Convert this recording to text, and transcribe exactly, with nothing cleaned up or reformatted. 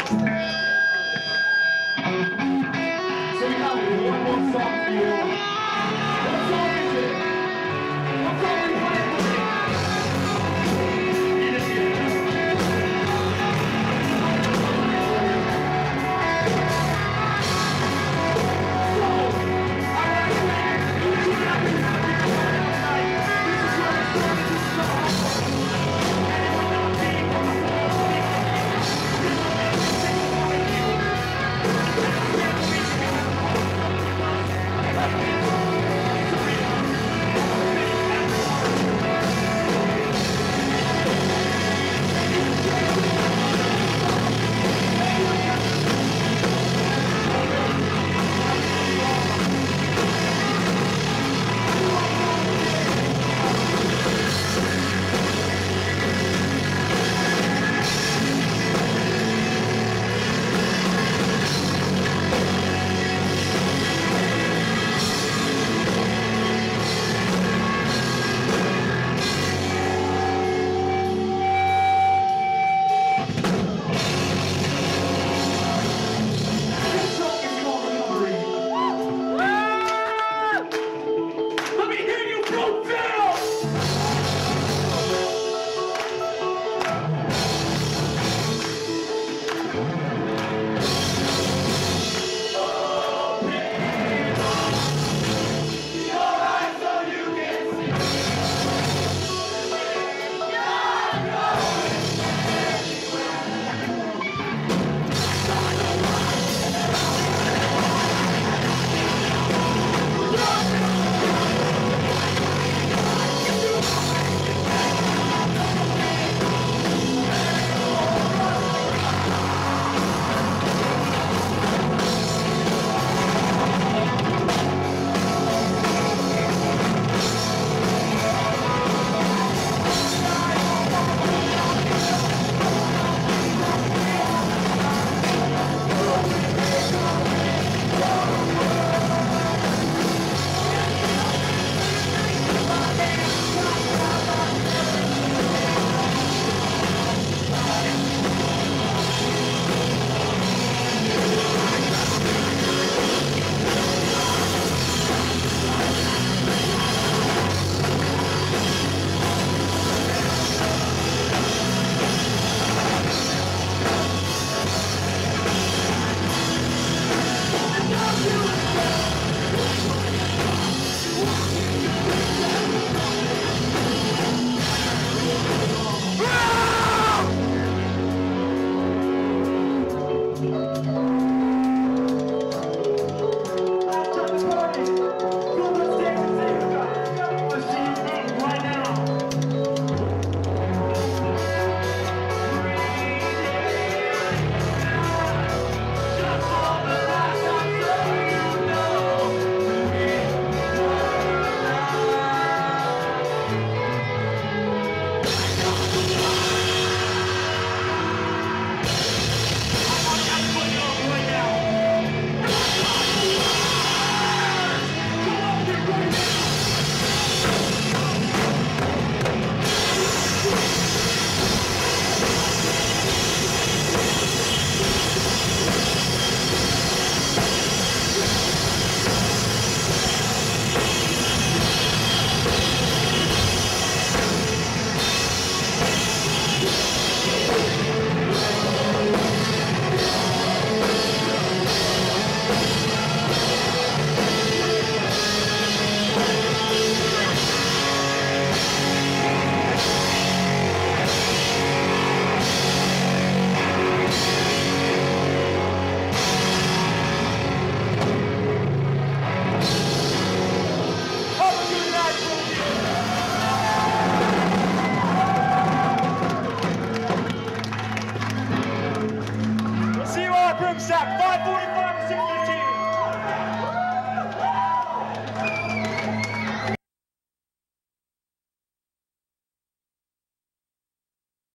One more song for you. What song is it? What song are we playing for me? You just get it. So, alright, you two have been happy tonight. This is where the story is started. And it will not be for the whole weekend. This will be the same for you. And I can't wait to have a Sack, five forty-five to sixty.